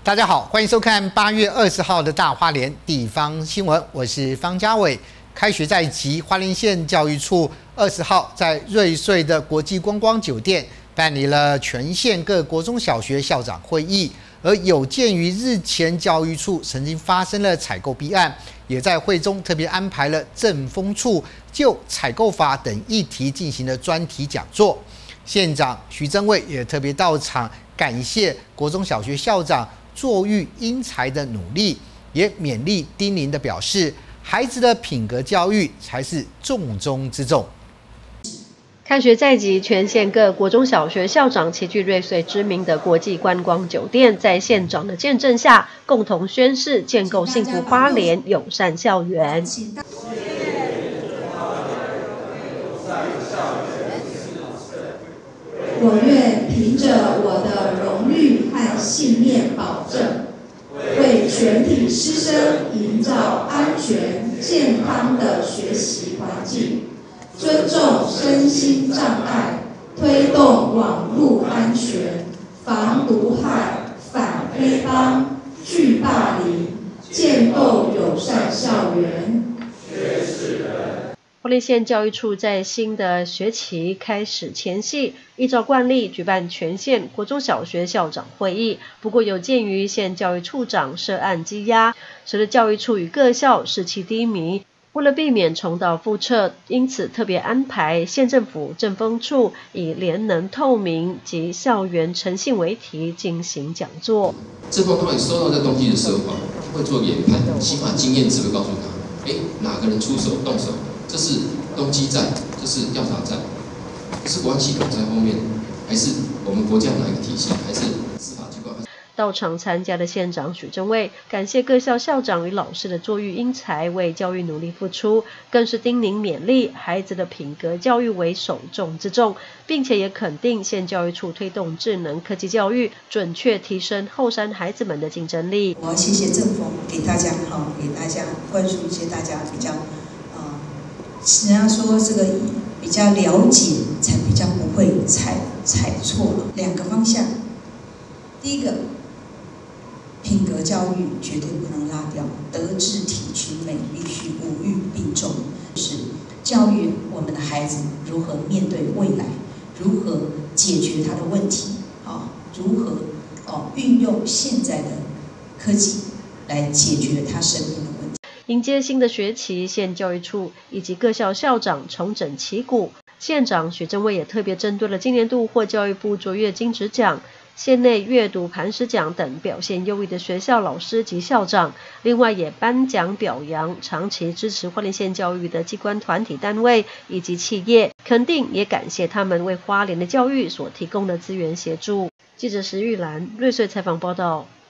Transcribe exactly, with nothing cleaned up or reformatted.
大家好，欢迎收看八月二十号的大花莲地方新闻，我是方家伟。开学在即，花莲县教育处二十号在瑞穗的国际观光酒店办理了全县各国中小学校长会议。而有鉴于日前教育处曾经发生了采购弊案，也在会中特别安排了政风处就采购法等议题进行了专题讲座。县长徐榛蔚也特别到场，感谢国中小学校长作育英才的努力，也勉励叮咛的表示，孩子的品格教育才是重中之重。 开学在即，全县各国中小学校长齐聚瑞穗知名的国际观光酒店，在县长的见证下，共同宣誓建构幸福花莲友善校园。 我愿凭着我的荣誉和信念保证，为全体师生营造安全健康的学习环境，尊重身心障碍，推动网络安全，防毒害、反黑帮、拒霸凌，建构友善校园。 花莲县教育处在新的学期开始前夕，依照惯例举办全县国中小学校长会议。不过有鉴于县教育处长涉案积压，使得教育处与各校士气低迷。为了避免重蹈覆辙，因此特别安排县政府政风处以廉能透明及校园诚信为题进行讲座。 政风当你收到这东西的时候，会做研判，起码经验值会告诉他，哎，哪个人出手动手。这是动机战，这是调查战，这是国安系统在后面，还是我们国家哪一个体系，还是司法机关？ 到场参加的县长许榛蔚感谢各校校长与老师的作育英才，为教育努力付出，更是叮咛勉励孩子的品格教育为首重之重，并且也肯定县教育处推动智能科技教育，准确提升后山孩子们的竞争力。 我要谢谢政府给大家好，给大家灌输一些大家比较。人家说这个比较了解，才比较不会踩踩错了。两个方向，第一个，品格教育绝对不能落掉，德智体群美必须五育并重，是教育我们的孩子如何面对未来，如何解决他的问题，啊，如何哦运用现在的科技来解决他生命的问题。 迎接新的学期，县教育处以及各校校长重整旗鼓。县长许榛蔚也特别针对了今年度获教育部卓越金质奖、县内阅读磐石奖等表现优异的学校老师及校长，另外也颁奖表扬长期支持花莲县教育的机关团体单位以及企业，肯定也感谢他们为花莲的教育所提供的资源协助。记者石玉兰瑞穗采访报道。